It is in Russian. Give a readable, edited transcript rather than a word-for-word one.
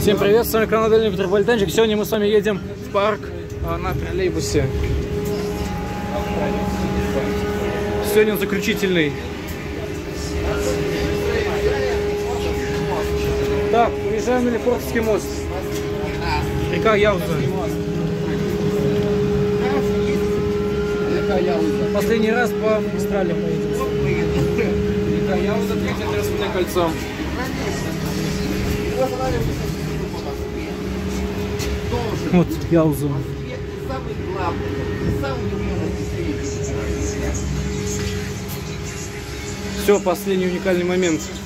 Всем привет, с вами канал Дальний Метрополитенчик. Сегодня мы с вами едем в парк на троллейбусе. Сегодня он заключительный. Так, уезжаем на Лефортовский мост. Река Яуза. Последний раз по магистрали поедем. Река Яуза, третье транспортное кольцо. Вот Яуза. Все, последний уникальный момент.